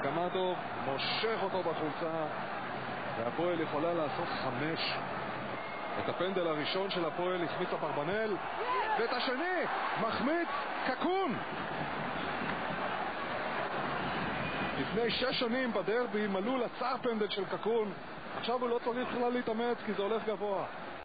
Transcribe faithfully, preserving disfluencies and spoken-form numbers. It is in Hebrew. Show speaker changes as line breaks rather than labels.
אגמדוב מושך אותו בחולצה, והפועל יכולה לעשות חמש. את הפנדל הראשון של הפועל החמיץ אברבנאל, ואת השני מחמיץ קקון. לפני שש שנים בדרבי מלול עצר פנדל של קקון, עכשיו הוא לא צריך בכלל להתאמץ כי זה הולך גבוה.